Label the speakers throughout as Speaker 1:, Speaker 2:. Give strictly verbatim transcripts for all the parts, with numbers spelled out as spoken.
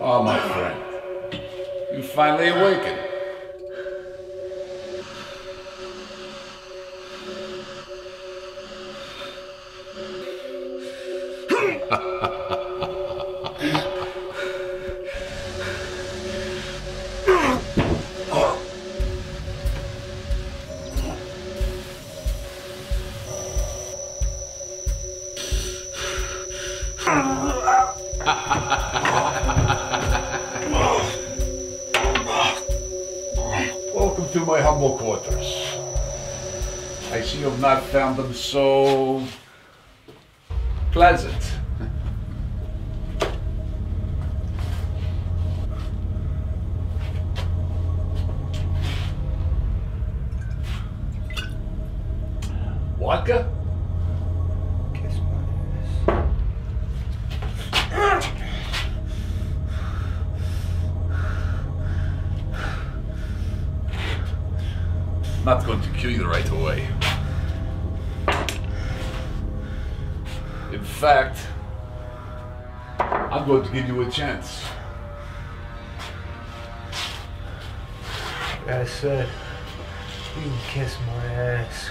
Speaker 1: Oh, my friend. You finally awakened. Welcome to my humble quarters. I see you have not found them so pleasant. Vodka?
Speaker 2: Kiss my ass.
Speaker 1: Not going to kill you right away. In fact, I'm going to give you a chance.
Speaker 2: Like I said, you can kiss my ass.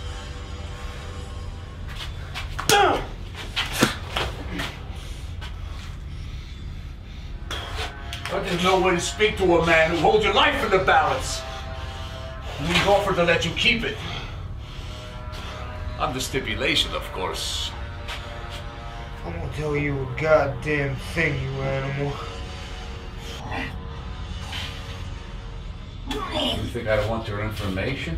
Speaker 1: But there's no way to speak to a man who holds your life in the balance. And he's offered to let you keep it. Under stipulation, of course.
Speaker 2: I won't tell you a goddamn thing, you animal.
Speaker 1: You think I don't want your information?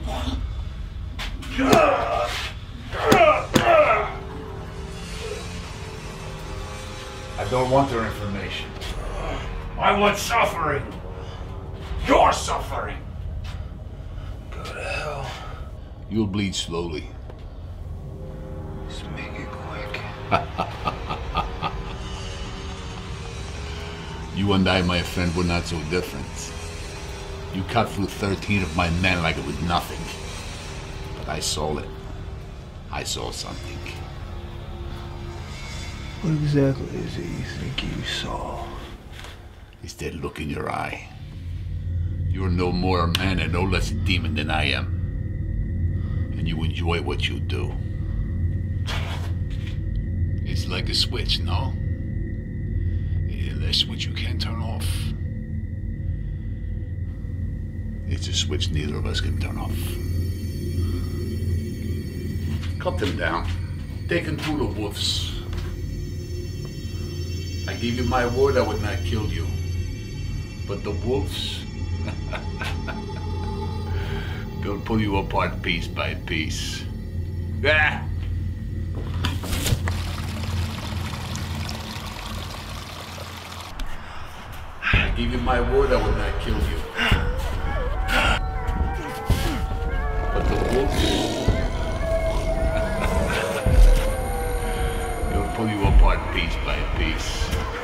Speaker 1: I don't want your information. I want suffering. Your suffering.
Speaker 2: Go to hell.
Speaker 1: You'll bleed slowly.
Speaker 2: Just make it quick.
Speaker 1: You and I, my friend, were not so different. You cut through thirteen of my men like it was nothing. But I saw it. I saw something.
Speaker 2: What exactly is it you think you saw?
Speaker 1: It's that look in your eye. You're no more a man and no less a demon than I am. And you enjoy what you do. It's like a switch, no? A switch you can't turn off. It's a switch neither of us can turn off. Cut them down. Take them to the wolves. I give you my word I would not kill you. But the wolves, they'll pull you apart piece by piece. Ah! I give you my word I would not kill you. But the wolves, they'll pull you apart piece by piece.